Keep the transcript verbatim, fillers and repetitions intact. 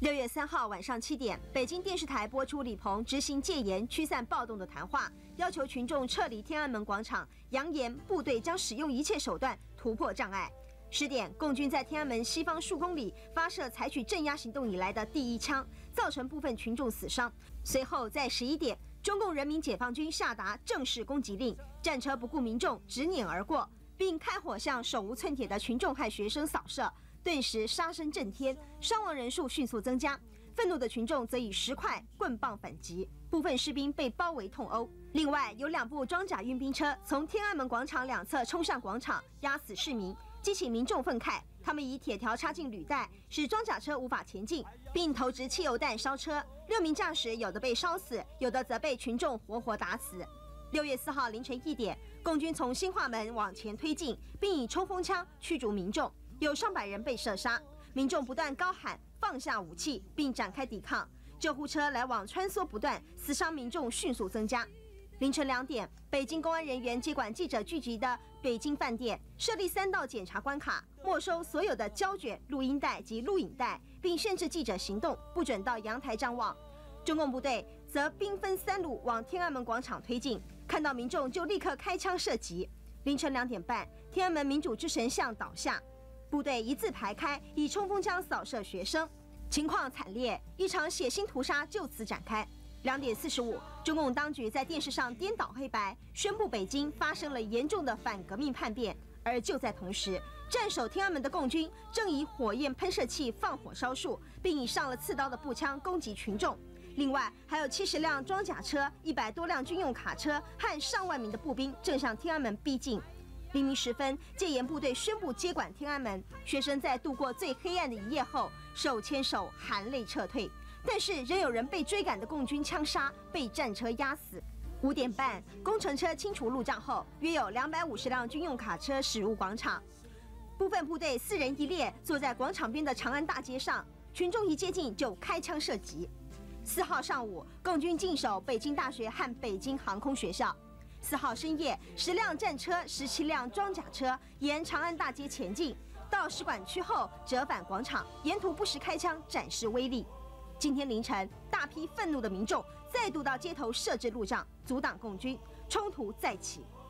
六月三号晚上七点，北京电视台播出李鹏执行戒严、驱散暴动的谈话，要求群众撤离天安门广场，扬言部队将使用一切手段突破障碍。十点，共军在天安门西方数公里发射采取镇压行动以来的第一枪，造成部分群众死伤。随后在十一点，中共人民解放军下达正式攻击令，战车不顾民众直碾而过，并开火向手无寸铁的群众和学生扫射。顿时杀声震天，伤亡人数迅速增加。愤怒的群众则以石块、棍棒反击，部分士兵被包围痛殴。另外，有两部装甲运兵车从天安门广场两侧冲上广场，压死市民，激起民众愤慨。他们以铁条插进履带，使装甲车无法前进，并投掷汽油弹烧车。六名驾驶有的被烧死，有的则被群众活活打死。六月四号凌晨一点，共军从新化门往前推进，并以冲锋枪驱逐民众。有上百人被射杀，民众不断高喊放下武器，并展开抵抗。救护车来往穿梭不断，死伤民众迅速增加。凌晨两点，北京公安人员接管记者聚集的北京饭店，设立三道检查关卡，没收所有的胶卷、录音带及录影带，并限制记者行动，不准到阳台张望。中共部队则兵分三路往天安门广场推进，看到民众就立刻开枪射击。凌晨两点半，天安门民主之神像倒下。部队一字排开，以冲锋枪扫射学生，情况惨烈，一场血腥屠杀就此展开。两点四十五，中共当局在电视上颠倒黑白，宣布北京发生了严重的反革命叛变。而就在同时，镇守天安门的共军正以火焰喷射器放火烧树，并以上了刺刀的步枪攻击群众。另外，还有七十辆装甲车、一百多辆军用卡车和上万名的步兵正向天安门逼近。黎明时分，戒严部队宣布接管天安门，学生在度过最黑暗的一夜后，手牵手含泪撤退。但是仍有人被追赶的共军枪杀，被战车压死。五点半，工程车清除路障后，约有两百五十辆军用卡车驶入广场。部分部队四人一列坐在广场边的长安大街上，群众一接近就开枪射击。四号上午，共军进守北京大学和北京航空学校。四号深夜，十辆战车、十七辆装甲车沿长安大街前进，到使馆区后折返广场，沿途不时开枪展示威力。今天凌晨，大批愤怒的民众再度到街头设置路障，阻挡共军，冲突再起。